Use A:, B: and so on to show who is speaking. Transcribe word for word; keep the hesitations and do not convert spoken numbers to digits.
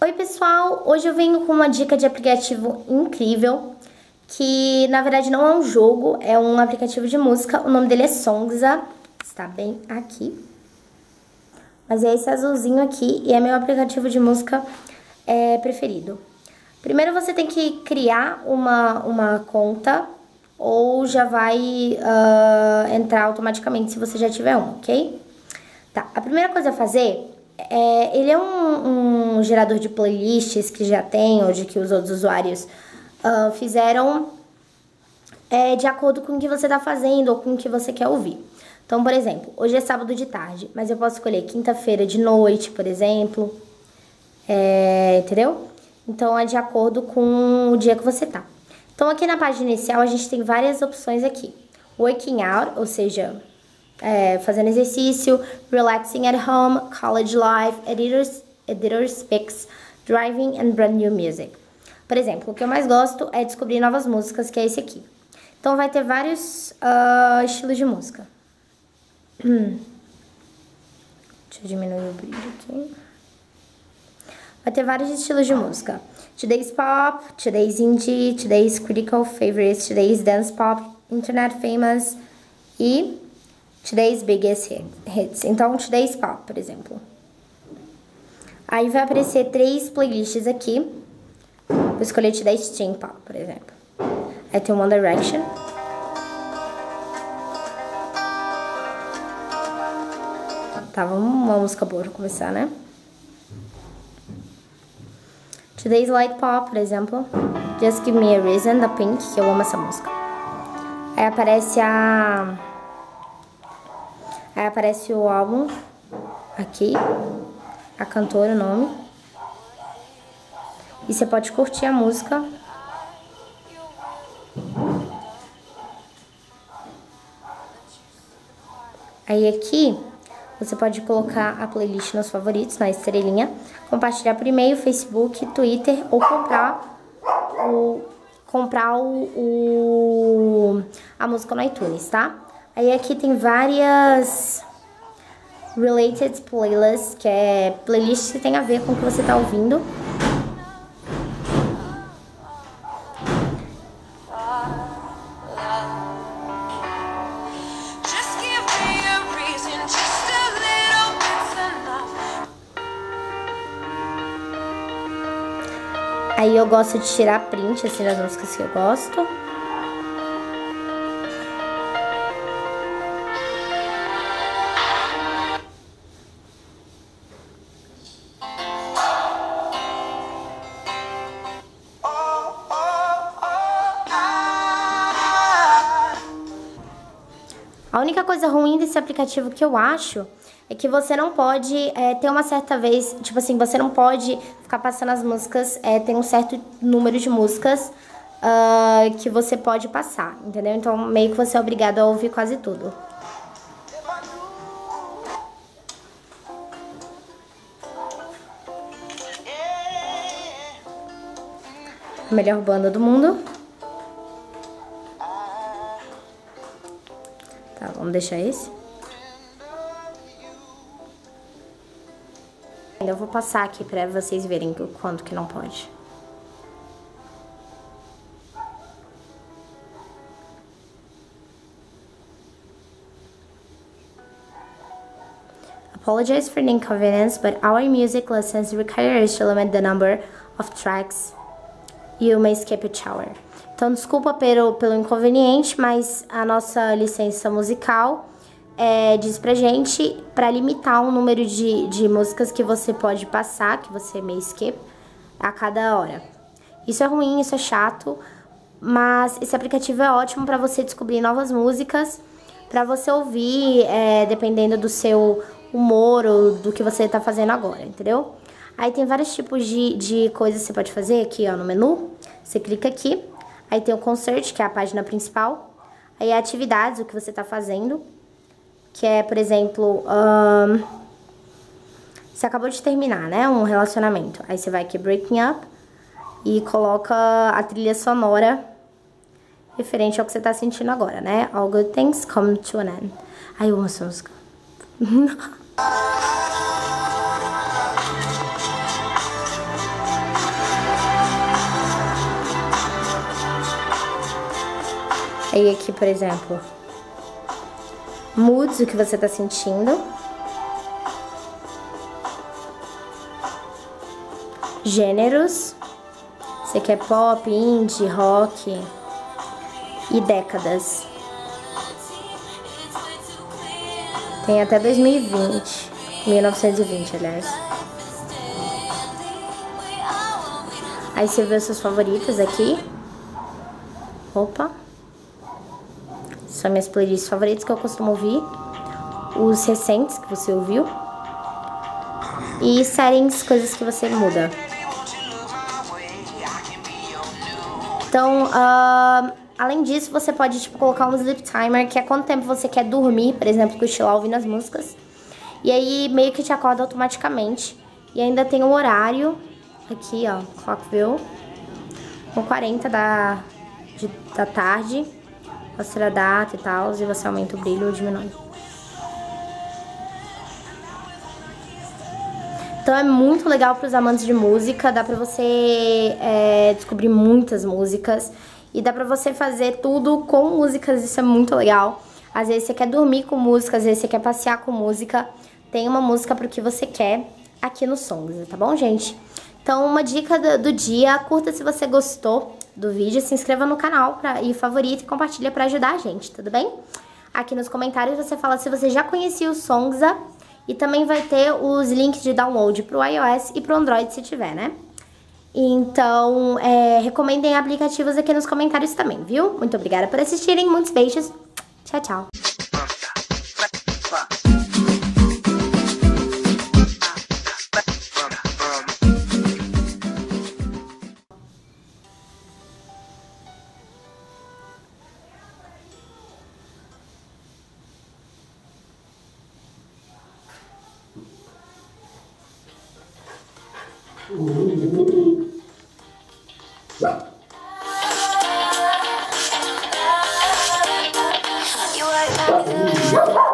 A: Oi pessoal, hoje eu venho com uma dica de aplicativo incrível, que na verdade não é um jogo, é um aplicativo de música, o nome dele é Songza, está bem aqui. Mas é esse azulzinho aqui e é meu aplicativo de música é, preferido. Primeiro você tem que criar uma, uma conta ou já vai uh, entrar automaticamente se você já tiver um, ok? Tá, a primeira coisa a fazer... É, ele é um, um gerador de playlists que já tem, ou de que os outros usuários uh, fizeram é, de acordo com o que você tá fazendo ou com o que você quer ouvir. Então, por exemplo, hoje é sábado de tarde, mas eu posso escolher quinta-feira de noite, por exemplo, é, entendeu? Então, é de acordo com o dia que você tá. Então, aqui na página inicial, a gente tem várias opções aqui. Working out, ou seja... É, fazendo exercício, relaxing at home, college life, editors, editors picks, driving and brand new music. Por exemplo, o que eu mais gosto é descobrir novas músicas, que é esse aqui. Então vai ter vários uh, estilos de música. Hum. Deixa eu diminuir o brilho aqui. Vai ter vários estilos de música. Today's pop, today's indie, today's critical favorites, today's dance pop, internet famous e... Today's Biggest Hits. Então, Today's Pop, por exemplo. Aí vai aparecer três playlists aqui. Vou escolher Today's Teen Pop, por exemplo. Aí tem One Direction. Tá, vamos uma música boa pra começar, né? Today's Light Pop, por exemplo. Just Give Me a Reason, da Pink, que eu amo essa música. Aí aparece a... Aí aparece o álbum aqui, a cantora, o nome. E você pode curtir a música. Aí aqui, você pode colocar a playlist nos favoritos, na estrelinha. Compartilhar por e-mail, Facebook, Twitter ou comprar o, comprar o, o, a música no iTunes, tá? Aí aqui tem várias related playlists, que é playlists que tem a ver com o que você tá ouvindo. Aí eu gosto de tirar print, assim, das músicas que eu gosto. A única coisa ruim desse aplicativo que eu acho é que você não pode é, ter uma certa vez, tipo assim, você não pode ficar passando as músicas, é, tem um certo número de músicas uh, que você pode passar, entendeu? Então meio que você é obrigado a ouvir quase tudo. A melhor banda do mundo. Tá, vamos deixar esse. Eu vou passar aqui pra vocês verem o quanto que não pode. Apologize for the inconvenience, but our music license requires to limit the number of tracks you may skip each hour. Então, desculpa pelo, pelo inconveniente, mas a nossa licença musical é, diz pra gente pra limitar o número de, de músicas que você pode passar, que você may skip, a cada hora. Isso é ruim, isso é chato, mas esse aplicativo é ótimo pra você descobrir novas músicas, pra você ouvir, é, dependendo do seu humor ou do que você tá fazendo agora, entendeu? Aí tem vários tipos de, de coisas que você pode fazer aqui, ó, no menu. Você clica aqui. Aí tem o Concert, que é a página principal. Aí atividades, o que você tá fazendo. Que é, por exemplo, um, você acabou de terminar, né? Um relacionamento. Aí você vai aqui, Breaking Up. E coloca a trilha sonora referente ao que você tá sentindo agora, né? All good things come to an end. Ai, eu amo essa música. Aí aqui, por exemplo, moods, o que você tá sentindo. Gêneros. Você quer pop, indie, rock. E décadas. Tem até dois mil e vinte. mil novecentos e vinte, aliás. Aí você vê os seus favoritos aqui. Opa. São minhas playlists favoritas que eu costumo ouvir. Os recentes que você ouviu. E settings, coisas que você muda. Então, uh, além disso, você pode tipo, colocar um sleep timer, que é quanto tempo você quer dormir, por exemplo, cochilar ouvindo as músicas. E aí meio que te acorda automaticamente. E ainda tem o horário, aqui ó, clock view, com quarenta da, de, da tarde. Mostra a data e tal, e você aumenta o brilho ou diminui. Então é muito legal para os amantes de música, dá pra você é, descobrir muitas músicas e dá pra você fazer tudo com músicas, isso é muito legal. Às vezes você quer dormir com música, às vezes você quer passear com música, tem uma música pro que você quer aqui no Songs, tá bom, gente? Então uma dica do, do dia, curta se você gostou do vídeo, se inscreva no canal pra, e favorita e compartilha pra ajudar a gente, tudo bem? Aqui nos comentários você fala se você já conhecia o Songza. E também vai ter os links de download pro iOS e pro Android se tiver, né? Então, é, recomendem aplicativos aqui nos comentários também, viu? Muito obrigada por assistirem, muitos beijos. Tchau, tchau.
B: You are